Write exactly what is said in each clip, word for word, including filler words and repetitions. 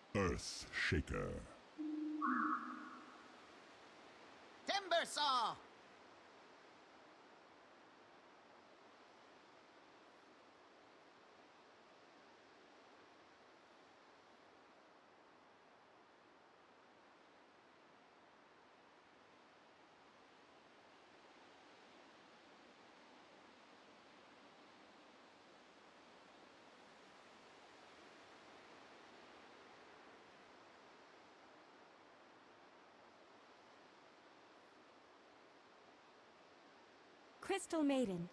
Earth Shaker. Timber Saw! Crystal Maiden.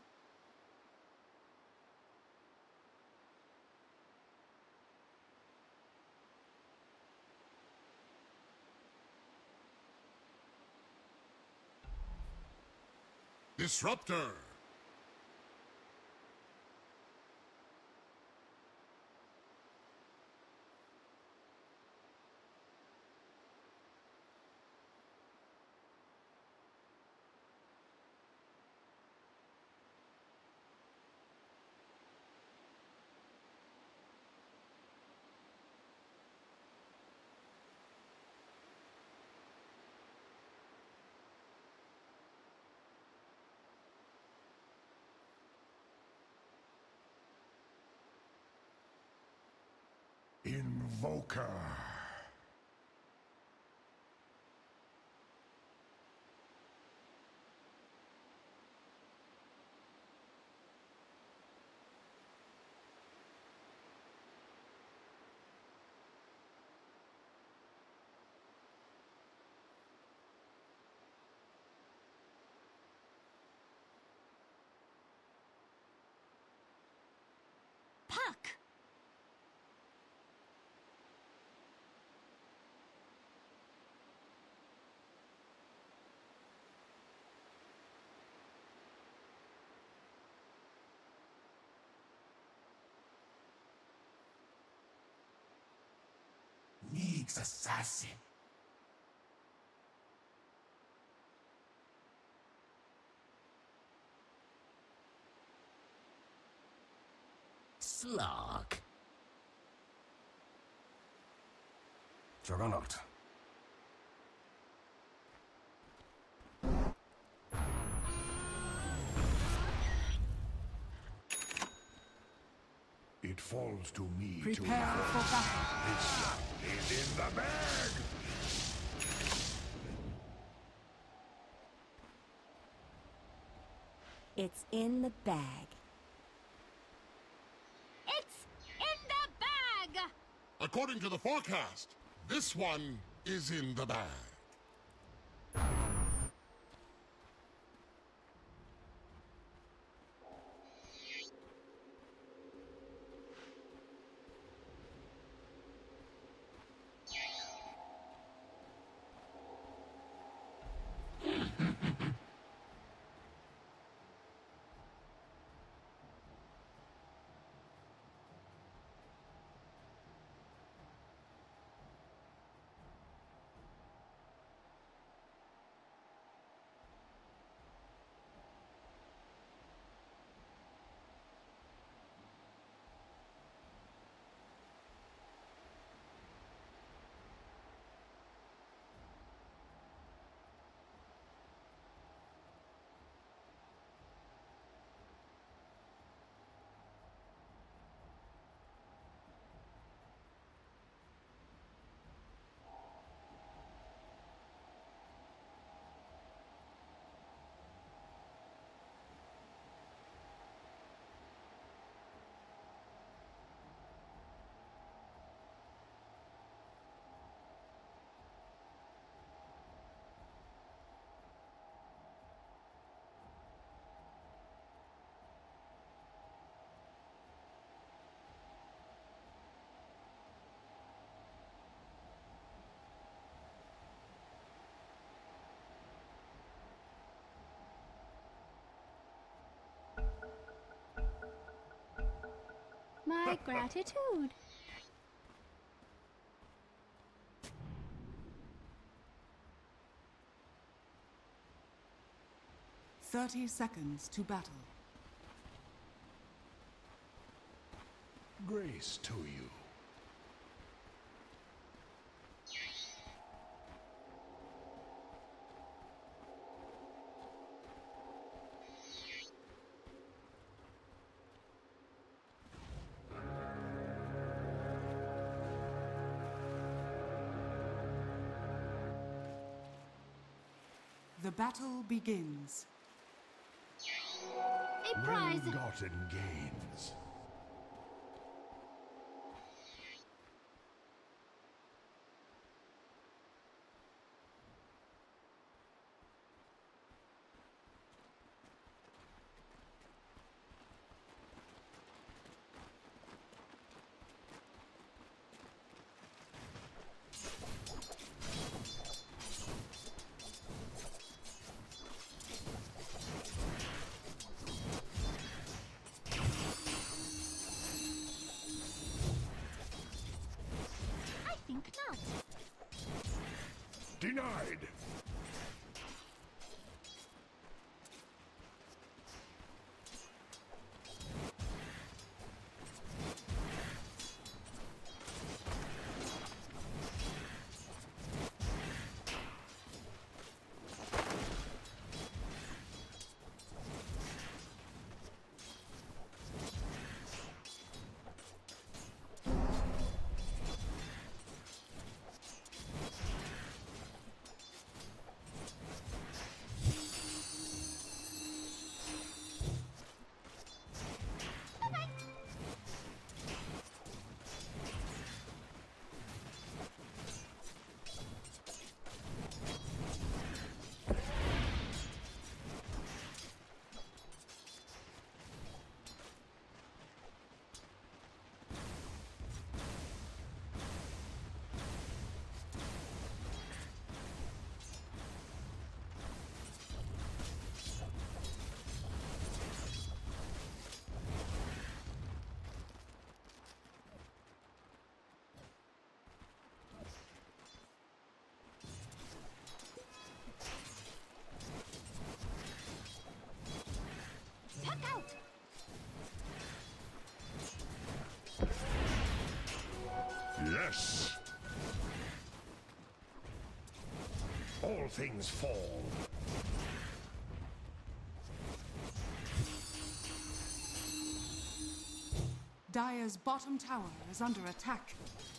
Disruptor. Invoker. Puck! Needs assassin. Slug. Juggernaut. It falls to me Prepare to for battle. This is in the bag. It's in the bag. It's in the bag! According to the forecast, this one is in the bag. My gratitude. Thirty seconds to battle. Grace to you. The battle begins. A prize. Well-gotten gains. I think not. Denied. Tuck out. Yes. All things fall. Dire's bottom tower is under attack.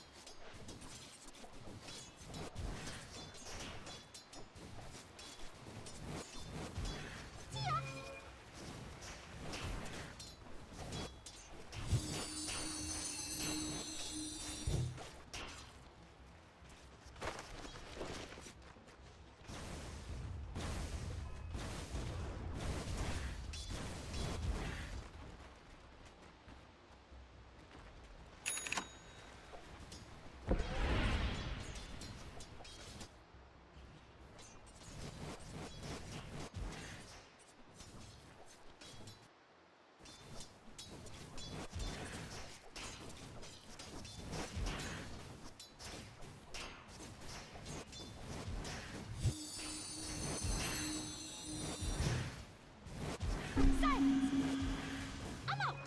Silence. I'm out.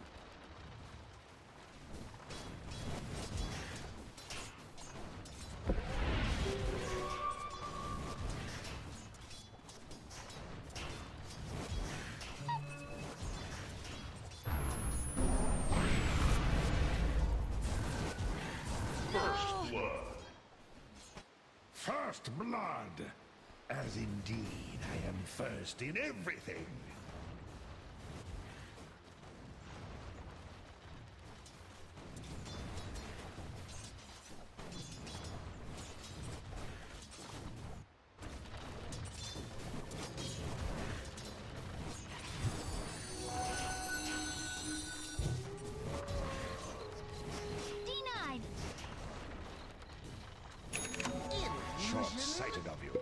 First blood. First blood. As indeed I am first in everything. Denied. Short-sighted of you.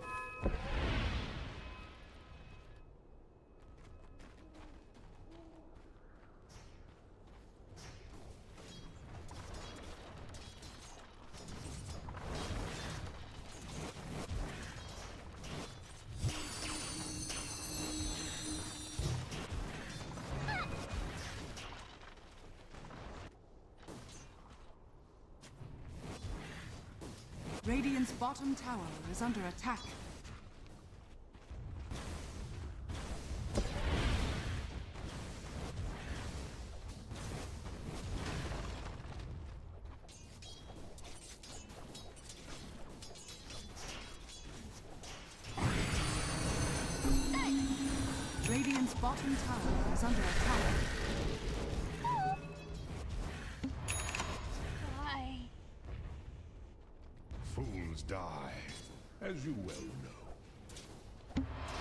Radiant's bottom tower is under attack. bottom tower is under attack. Why? Fools die, as you well know.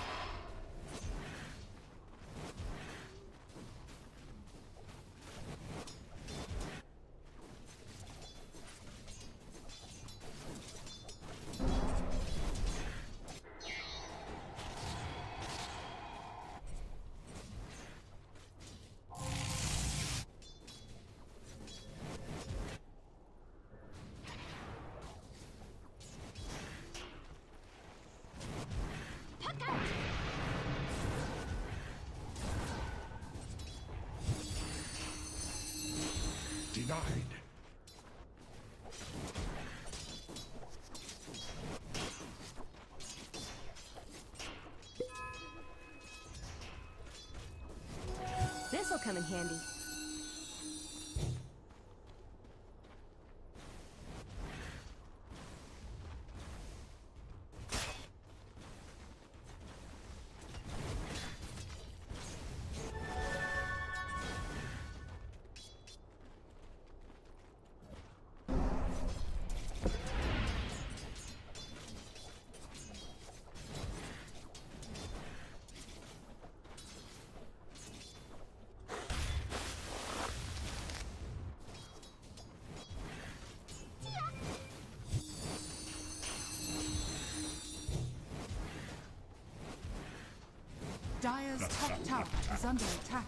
Denied. This'll come in handy. Dire's top tower is under attack.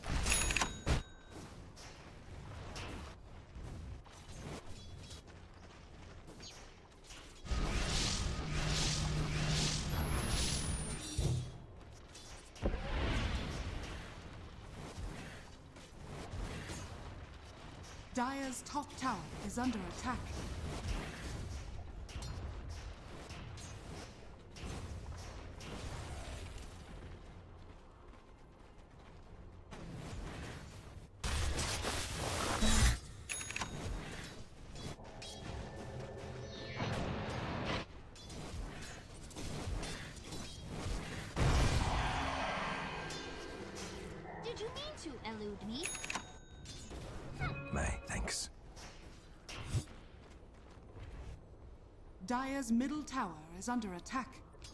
Dire's top tower is under attack. Did you mean to elude me? May, thanks. Dire's middle tower is under attack.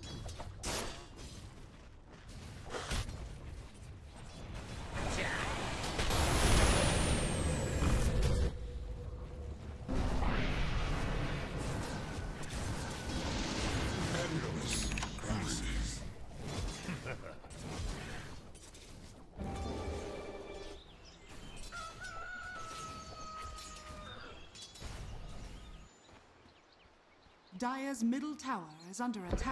Endless cruises. Dire's middle tower is under attack.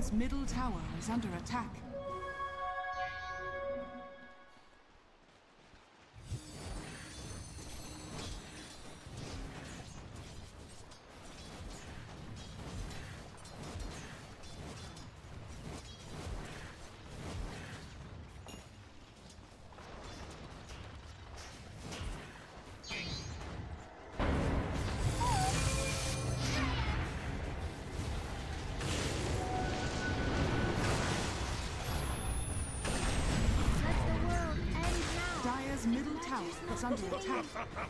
Radiant's middle tower is under attack. Middle tower is under attack.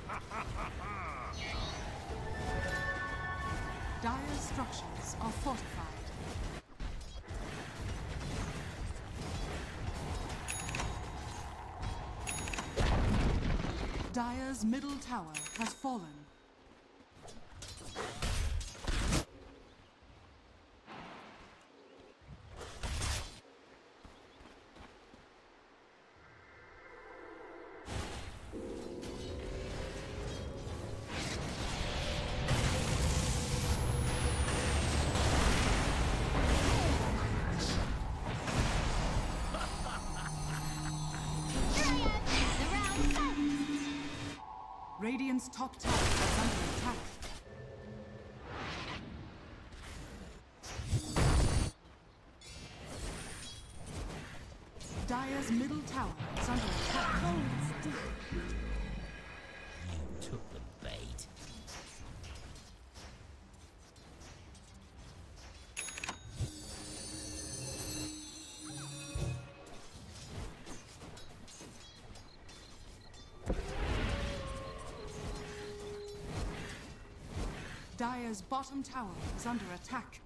Dire's structures are fortified. Dire's middle tower has fallen. Radiant's top tower is under attack. Dire's middle tower is under attack. You took the bait. Dire's bottom tower is under attack.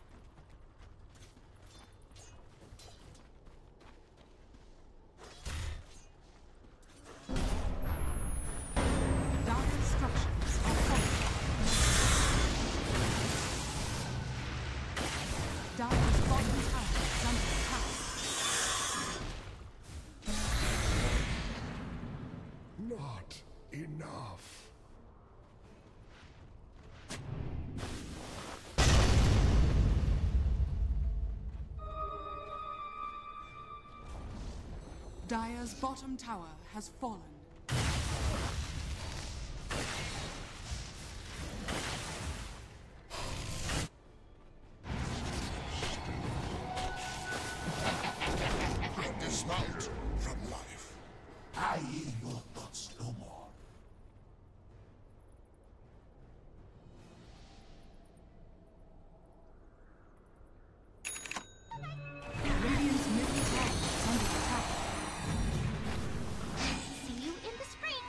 Dire's structures are fortified. Dire's bottom tower is under attack. Not enough. Dire's bottom tower has fallen. Dismount from life. I hear your thoughts no more. Radiant's middle tower is under attack. See you in the spring.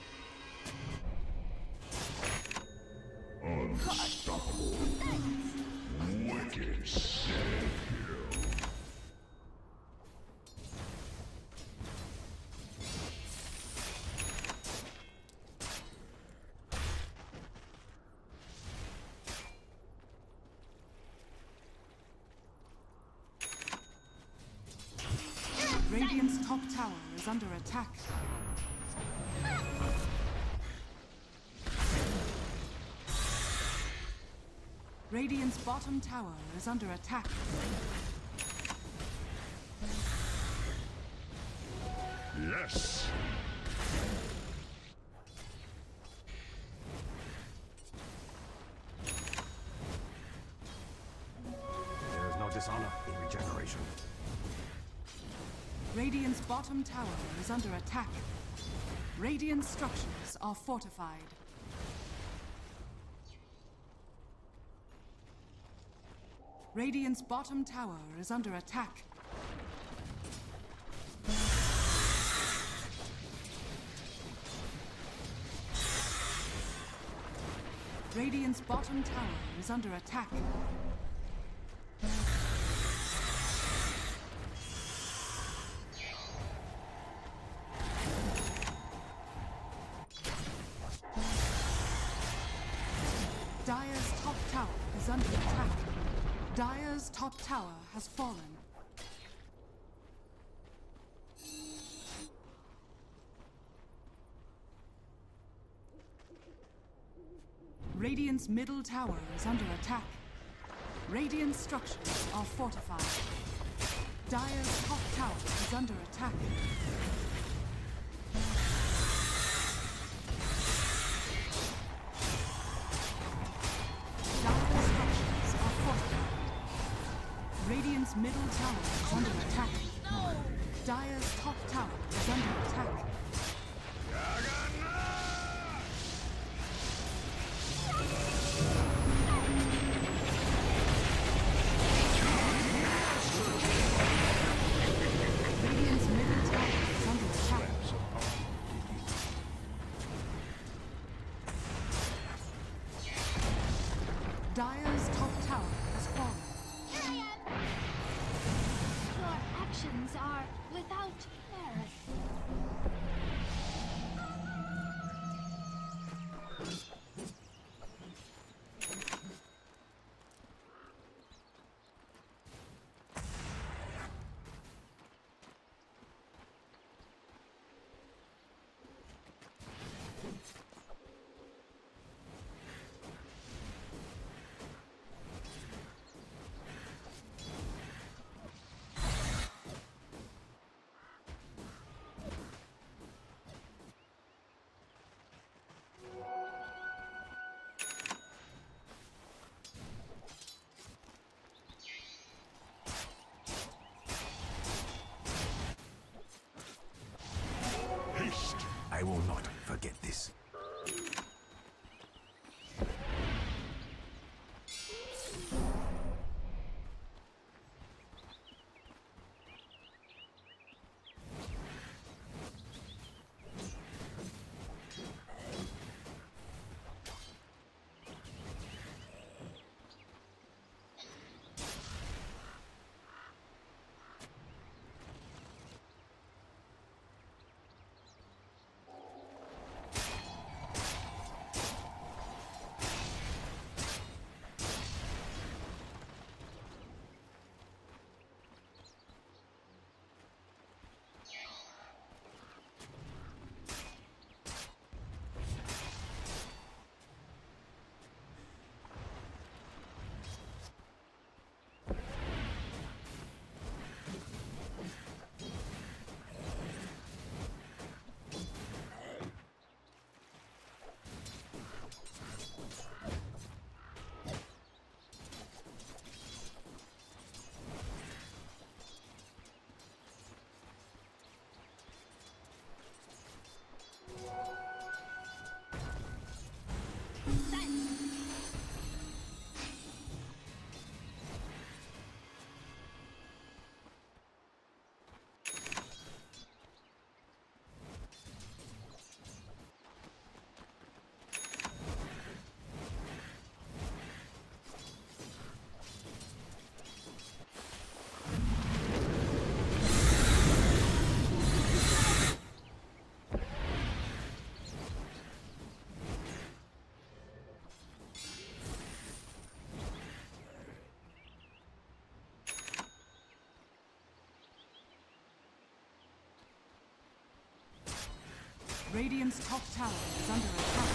Unstoppable. Wicked sick. Radiant's top tower is under attack. Radiant's bottom tower is under attack. Yes. There is no dishonor in regeneration. Radiant's bottom tower is under attack. Radiant structures are fortified. Radiant's bottom tower is under attack. Radiant's bottom tower is under attack. Dire's top tower is under attack. Dire's top tower has fallen. Radiant's middle tower is under attack. Radiant structures are fortified. Dire's top tower is under attack. Dire's structures are fortified. Radiant's middle tower is under attack. Dire's top tower is under attack. Radiant's middle tower is under attack. Dire's top tower has fallen. Here I am! Your actions are without merit. I will not forget this. Radiant's top tower is under attack.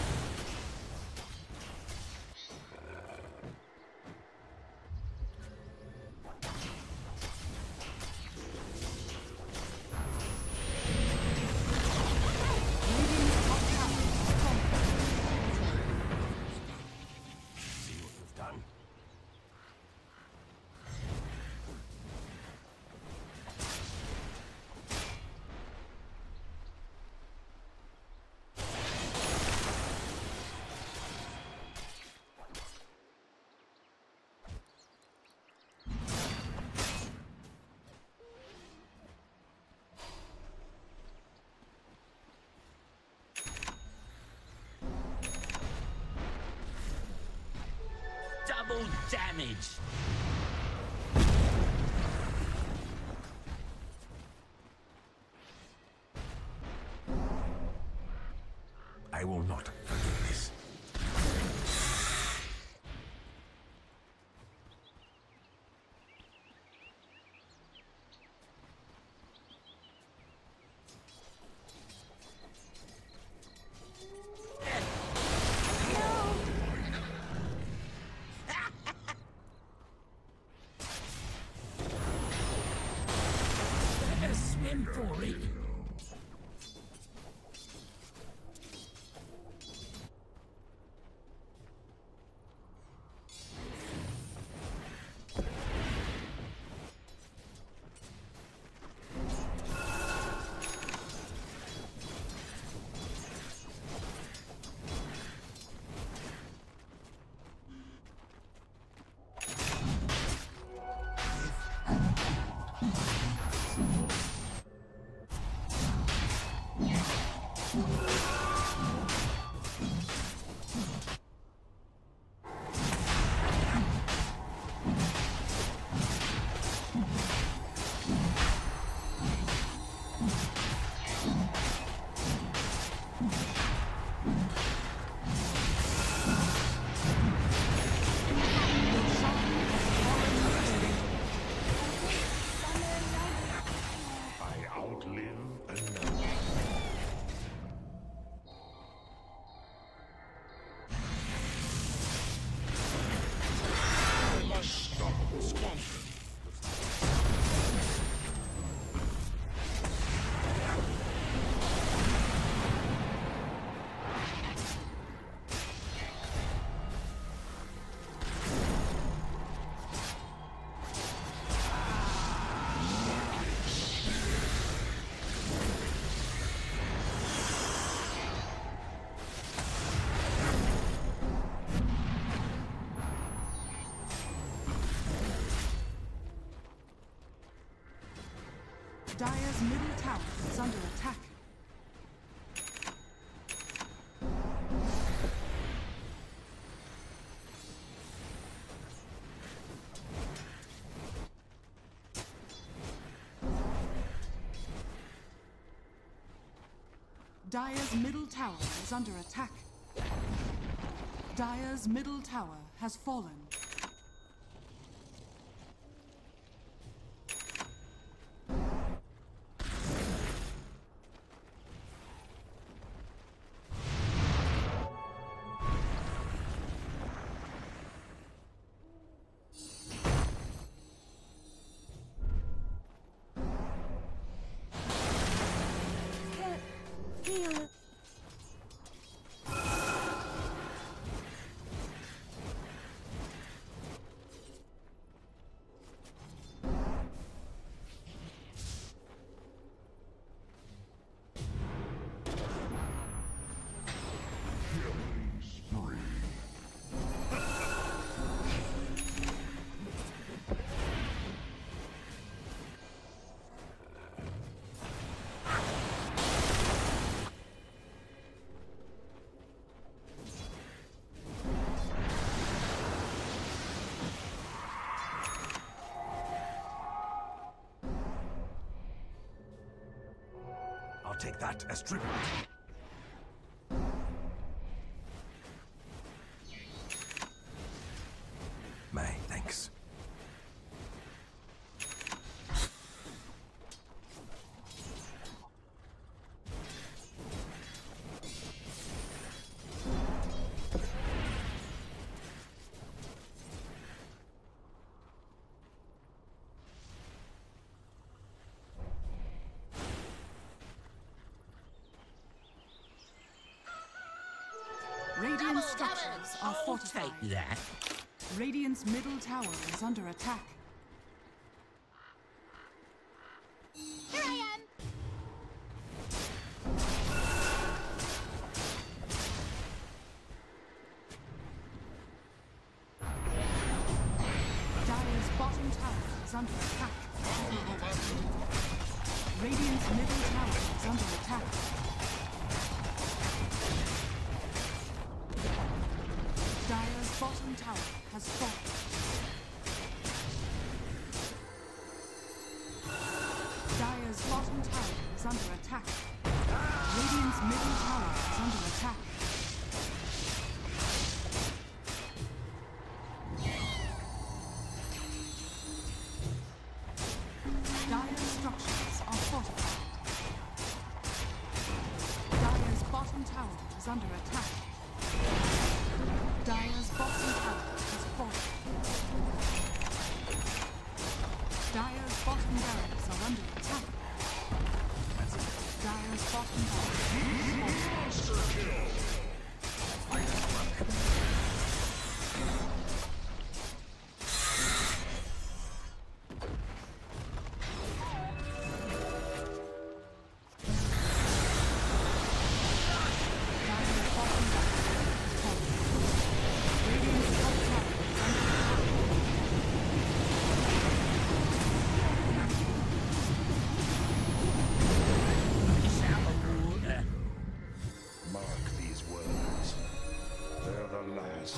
Radiant's top tower is falling. See what you've done? Double damage! I will not forget this. Dire's middle tower is under attack. Dire's middle tower is under attack. Dire's middle tower has fallen. I'll take that as tribute. May, thanks. Radiant structures are I'll fortified. take that. Radiant's middle tower is under attack. Here I am! Dire's bottom tower is under attack. Radiant's middle tower is under attack. Dire's bottom tower has fallen. Dire's bottom tower is under attack. Radiant's middle tower is under attack. Dire's structures are fortified. Dire's bottom tower is under attack. Dire's bottom tower has fallen. Dire's bottom barracks are under attack. Dire's bottom barracks is fallen. Dire's bottom barracks has fallen. Radiant's top tower is under attack. It's out of water. Mark these words. They're the last.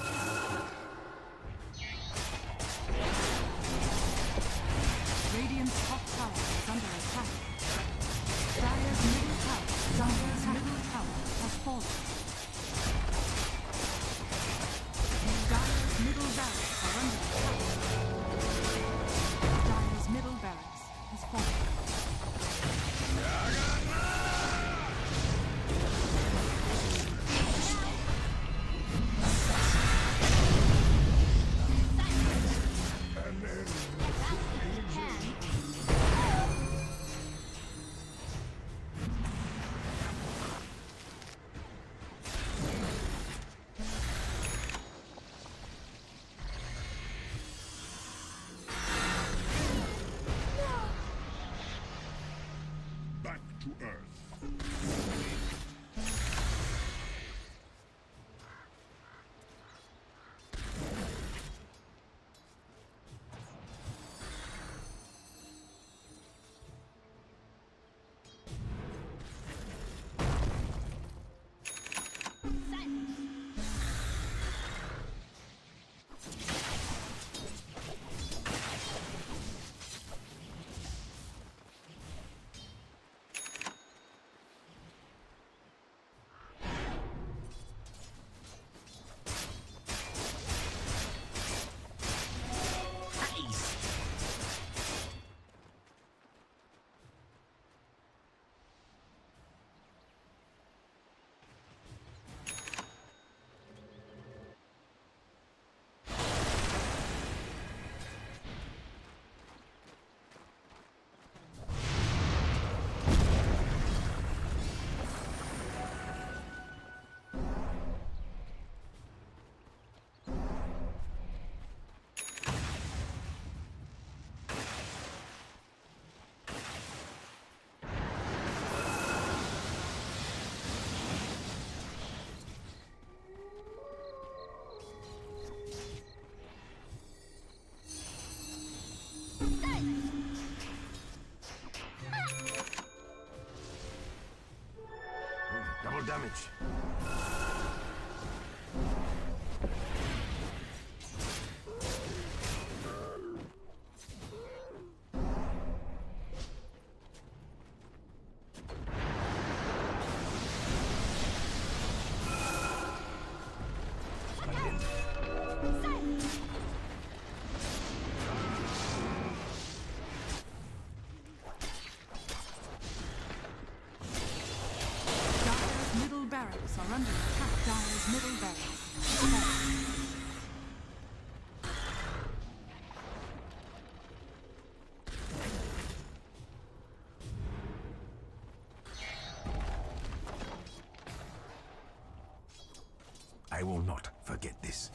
Radiant's top tower is under attack. Dire's middle tower is under attack. Middle tower has fallen. Dire's middle barracks are under attack. Dire's middle barracks has fallen. refuge. Dire's middle barracks are under attack. Dire's middle barracks. I will not forget this.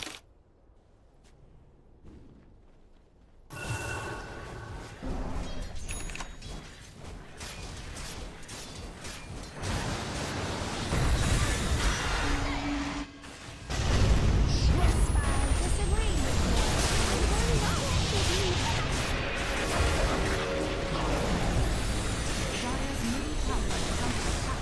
Dire's middle tower is under attack.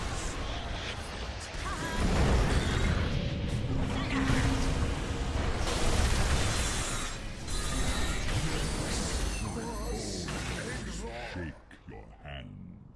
Shake your hand.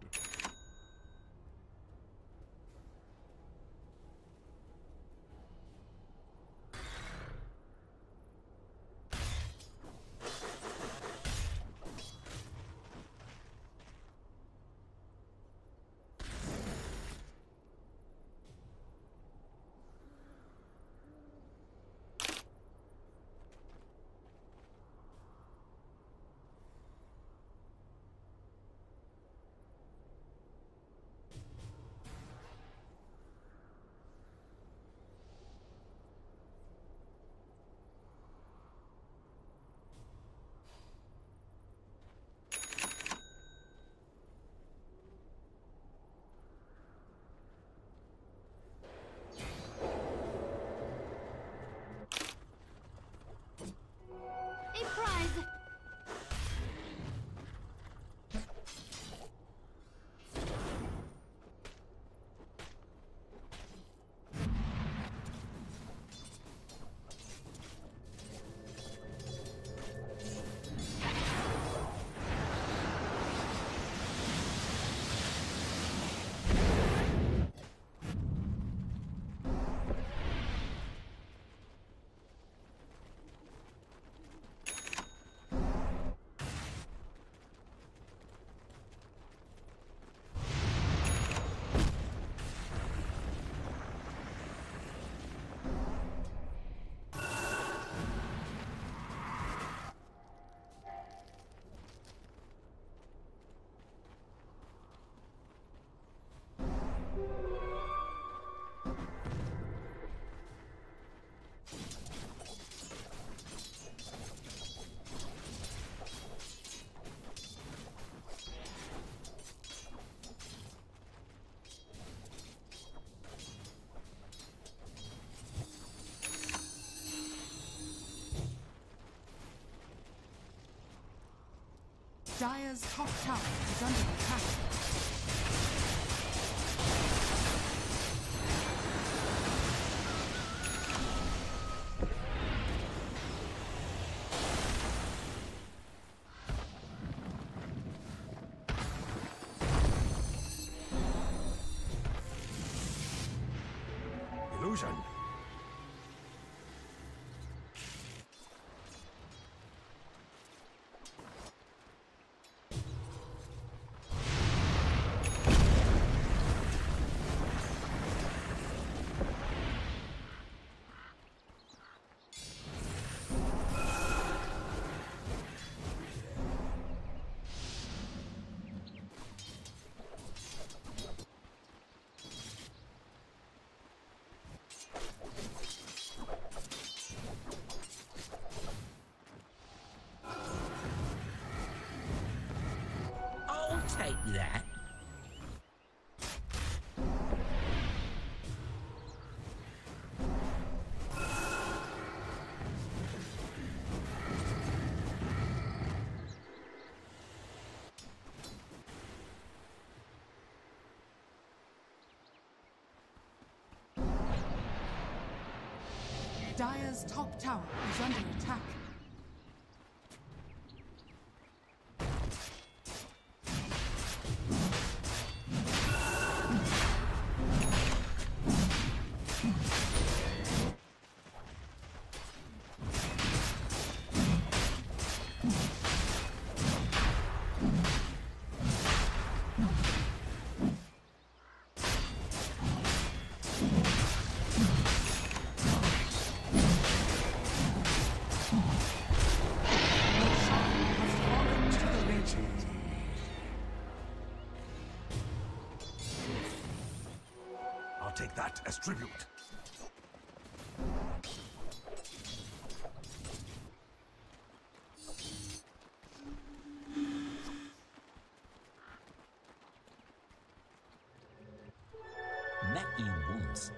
A prize! Dire's top tower is under attack. Illusion. I'll take that. Dire's top tower is under attack. I'll take that as tribute. Met you once.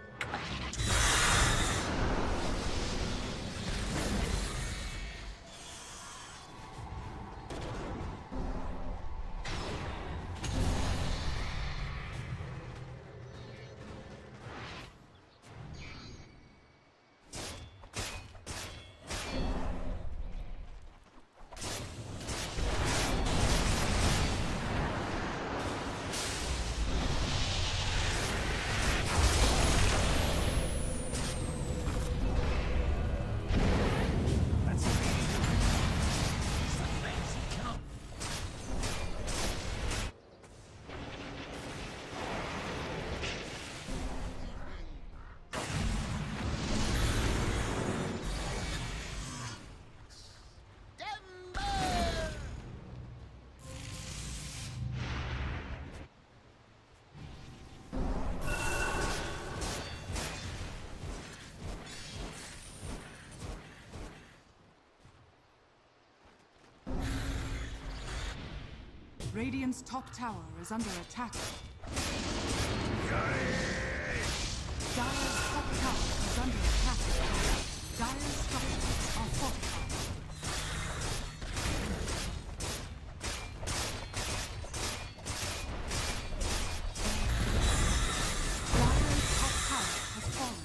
Radiant's top tower is under attack. Dire's top tower is under attack. Dire's structures are fortified. Dire's top tower has fallen.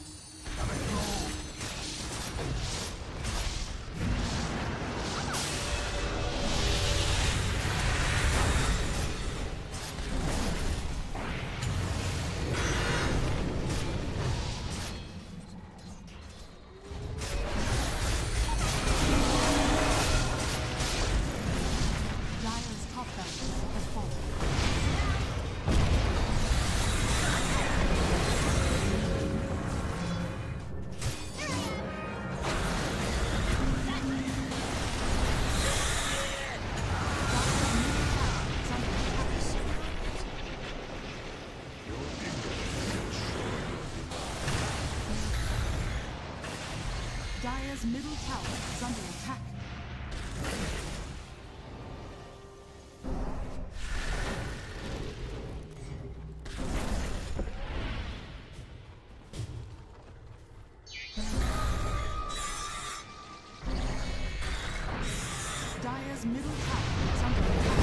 Dire's middle tower is under attack. Dire's middle tower is under attack.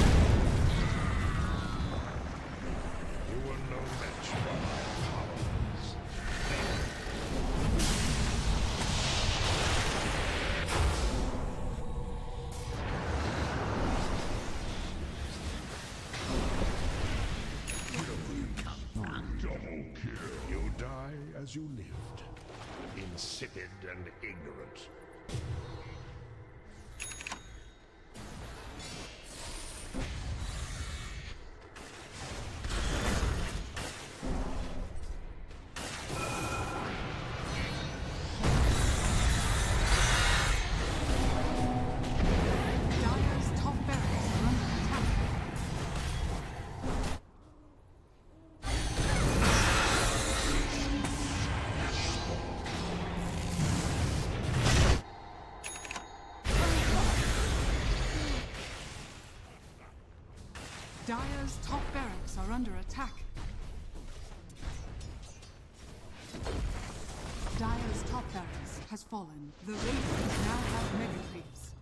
You were no match for my followers. Double kill. You die as you lived. Insipid and ignorant. Dire's top barracks are under attack. Dire's top barracks are under attack. Dire's top barracks has fallen. The Radiant now have mega creeps.